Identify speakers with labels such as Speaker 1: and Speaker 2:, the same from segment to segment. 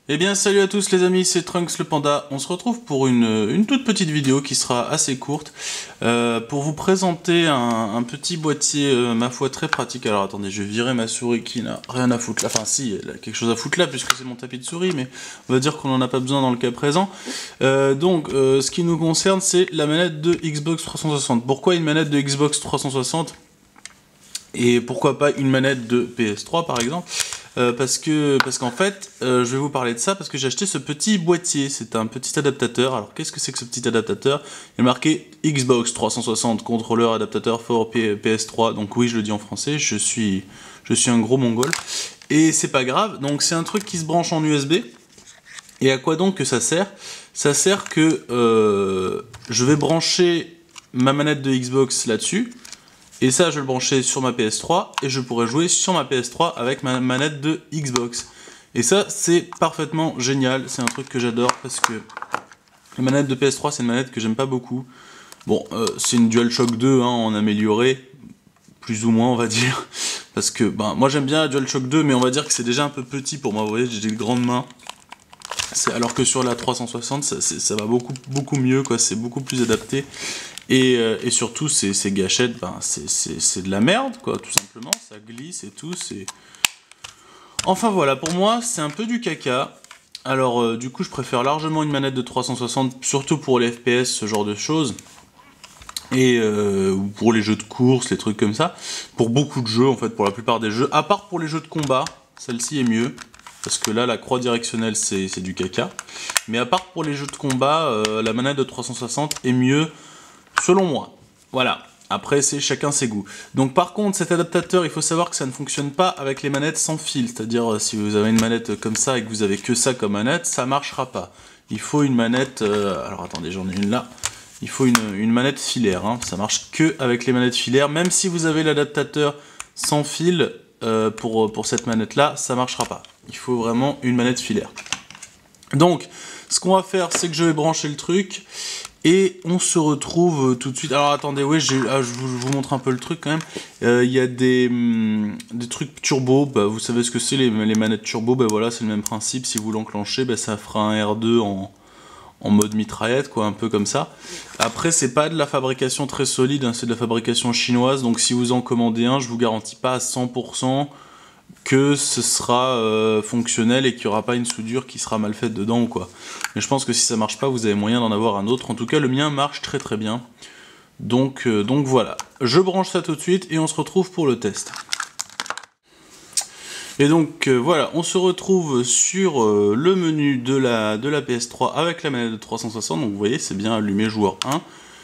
Speaker 1: Eh bien salut à tous les amis, c'est Trunks le Panda. On se retrouve pour une toute petite vidéo qui sera assez courte pour vous présenter un petit boîtier, ma foi très pratique. Alors attendez, je vais virer ma souris qui n'a rien à foutre là. Enfin si, elle a quelque chose à foutre là puisque c'est mon tapis de souris, mais on va dire qu'on n'en a pas besoin dans le cas présent. Ce qui nous concerne, c'est la manette de Xbox 360. Pourquoi une manette de Xbox 360 et pourquoi pas une manette de PS3 par exemple? Parce qu'en fait, je vais vous parler de ça parce que j'ai acheté ce petit boîtier. C'est un petit adaptateur. Alors, qu'est-ce que c'est que ce petit adaptateur? Il est marqué Xbox 360 contrôleur adaptateur for PS3. Donc oui, je le dis en français. Je suis un gros mongol. Et c'est pas grave. Donc c'est un truc qui se branche en USB. Et à quoi donc que ça sert? Ça sert que je vais brancher ma manette de Xbox là-dessus. Et ça, je vais le brancher sur ma PS3 et je pourrais jouer sur ma PS3 avec ma manette de Xbox. Et ça, c'est parfaitement génial. C'est un truc que j'adore parce que la manette de PS3, c'est une manette que j'aime pas beaucoup. Bon, c'est une DualShock 2 en amélioré, plus ou moins, on va dire. Parce que, moi j'aime bien la DualShock 2, mais on va dire que c'est déjà un peu petit pour moi. Vous voyez, j'ai des grandes mains. Alors que sur la 360, ça va beaucoup mieux, quoi. C'est beaucoup plus adapté. Et surtout, ces gâchettes, c'est de la merde, quoi, tout simplement. Ça glisse et tout, c'est... Enfin voilà, pour moi, c'est un peu du caca. Alors, du coup, je préfère largement une manette de 360, surtout pour les FPS, ce genre de choses. Et pour les jeux de course, les trucs comme ça. Pour beaucoup de jeux, en fait, pour la plupart des jeux. À part pour les jeux de combat, celle-ci est mieux. Parce que là, la croix directionnelle, c'est du caca. Mais à part pour les jeux de combat, la manette de 360 est mieux, selon moi. Voilà. Après, c'est chacun ses goûts. Donc par contre, cet adaptateur, il faut savoir que ça ne fonctionne pas avec les manettes sans fil. C'est-à-dire, si vous avez une manette comme ça et que vous avez que ça comme manette, ça marchera pas. Il faut une manette... alors attendez, j'en ai une là. Il faut une manette filaire. Ça marche que avec les manettes filaires. Même si vous avez l'adaptateur sans fil, pour cette manette-là, ça marchera pas. Il faut vraiment une manette filaire. Donc, ce qu'on va faire, c'est que je vais brancher le truc et on se retrouve tout de suite. Alors attendez, oui, je vous montre un peu le truc quand même. Il y a des trucs turbo. Vous savez ce que c'est les manettes turbo. Voilà, c'est le même principe. Si vous l'enclenchez, ça fera un R2 en mode mitraillette, quoi, un peu comme ça. Après, c'est pas de la fabrication très solide, c'est de la fabrication chinoise. Donc si vous en commandez un, je vous garantis pas à 100% que ce sera fonctionnel et qu'il n'y aura pas une soudure qui sera mal faite dedans ou quoi. Mais je pense que si ça marche pas, vous avez moyen d'en avoir un autre. En tout cas, le mien marche très bien. Donc voilà. Je branche ça tout de suite et on se retrouve pour le test. Et donc voilà, on se retrouve sur le menu de la PS3 avec la manette de 360. Donc vous voyez, c'est bien allumé joueur 1.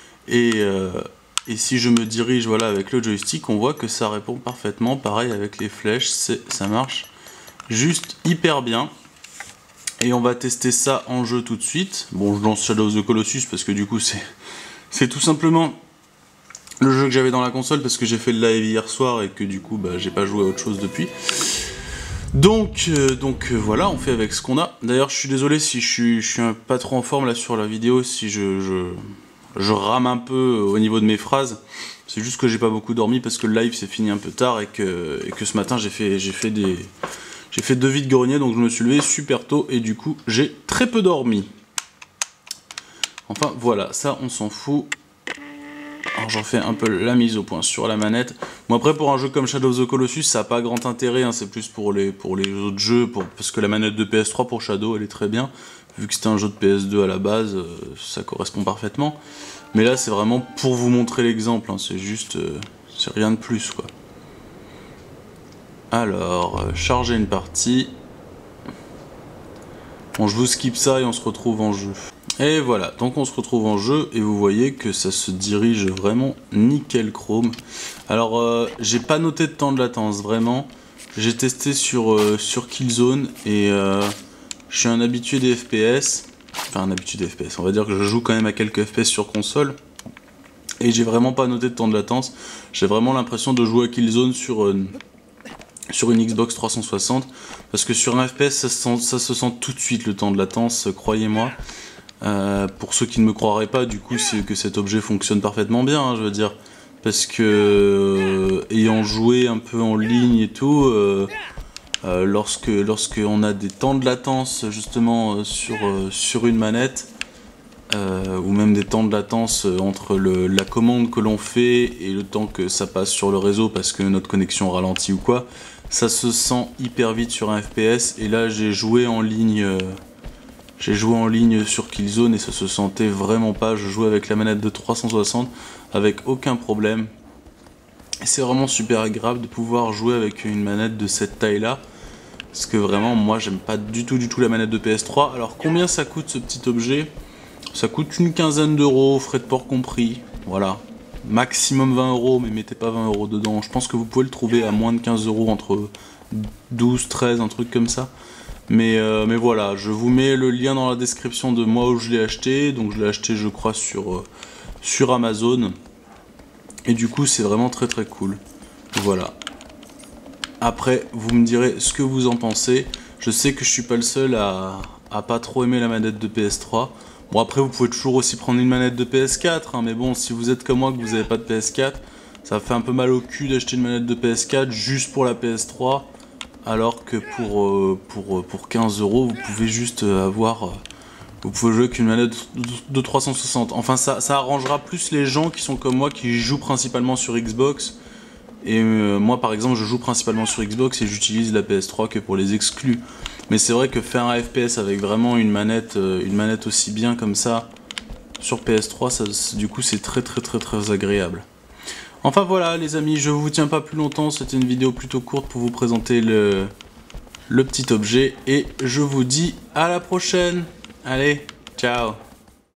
Speaker 1: Et si je me dirige voilà, avec le joystick, on voit que ça répond parfaitement. Pareil avec les flèches, ça marche juste hyper bien. Et on va tester ça en jeu tout de suite. Bon, je lance Shadow of the Colossus parce que du coup, c'est tout simplement le jeu que j'avais dans la console parce que j'ai fait le live hier soir et que du coup, j'ai pas joué à autre chose depuis. Donc voilà, on fait avec ce qu'on a. D'ailleurs, je suis désolé si je suis pas trop en forme là sur la vidéo, si je rame un peu au niveau de mes phrases. C'est juste que j'ai pas beaucoup dormi parce que le live s'est fini un peu tard et que ce matin j'ai fait 2 vides-greniers, donc je me suis levé super tôt et du coup j'ai très peu dormi. Enfin voilà, ça on s'en fout. Alors j'en fais un peu la mise au point sur la manette. Bon après pour un jeu comme Shadow of the Colossus ça n'a pas grand intérêt, c'est plus pour les autres jeux, parce que la manette de PS3 pour Shadow elle est très bien. Vu que c'était un jeu de PS2 à la base, ça correspond parfaitement. Mais là c'est vraiment pour vous montrer l'exemple, c'est juste, c'est rien de plus quoi. Alors, charger une partie. Bon je vous skip ça et on se retrouve en jeu. Et voilà, donc on se retrouve en jeu et vous voyez que ça se dirige vraiment nickel chrome. Alors j'ai pas noté de temps de latence vraiment. J'ai testé sur Killzone et je suis un habitué des FPS. Enfin un habitué des FPS, on va dire que je joue quand même à quelques FPS sur console. Et j'ai vraiment pas noté de temps de latence. J'ai vraiment l'impression de jouer à Killzone sur une Xbox 360. Parce que sur un FPS ça se sent tout de suite le temps de latence, croyez-moi. Pour ceux qui ne me croiraient pas, du coup, c'est que cet objet fonctionne parfaitement bien, je veux dire. Parce que, ayant joué un peu en ligne et tout, lorsque on a des temps de latence justement sur une manette, ou même des temps de latence entre la commande que l'on fait et le temps que ça passe sur le réseau parce que notre connexion ralentit ou quoi, ça se sent hyper vite sur un FPS. Et là j'ai joué en ligne sur Killzone et ça se sentait vraiment pas. Je jouais avec la manette de 360 avec aucun problème. Et c'est vraiment super agréable de pouvoir jouer avec une manette de cette taille là. Parce que vraiment moi j'aime pas du tout la manette de PS3. Alors combien ça coûte ce petit objet? Ça coûte une quinzaine d'euros, frais de port compris. Voilà. Maximum 20 euros, mais mettez pas 20 euros dedans. Je pense que vous pouvez le trouver à moins de 15 euros, entre 12, 13, un truc comme ça. Mais voilà, je vous mets le lien dans la description de moi où je l'ai acheté. Donc je l'ai acheté, je crois, sur Amazon. Et du coup, c'est vraiment très très cool. Voilà. Après, vous me direz ce que vous en pensez. Je sais que je suis pas le seul à pas trop aimer la manette de PS3. Bon, après vous pouvez toujours aussi prendre une manette de PS4, hein, mais bon, si vous êtes comme moi que vous n'avez pas de PS4, ça fait un peu mal au cul d'acheter une manette de PS4 juste pour la PS3, alors que pour 15 euros, vous pouvez juste vous pouvez jouer avec une manette de 360. Enfin, ça arrangera plus les gens qui sont comme moi, qui jouent principalement sur Xbox. Et moi par exemple je joue principalement sur Xbox et j'utilise la PS3 que pour les exclus. Mais c'est vrai que faire un FPS avec vraiment une manette aussi bien comme ça sur PS3, du coup c'est très agréable. Enfin voilà les amis, je vous tiens pas plus longtemps, c'était une vidéo plutôt courte pour vous présenter le petit objet. Et je vous dis à la prochaine. Allez, ciao.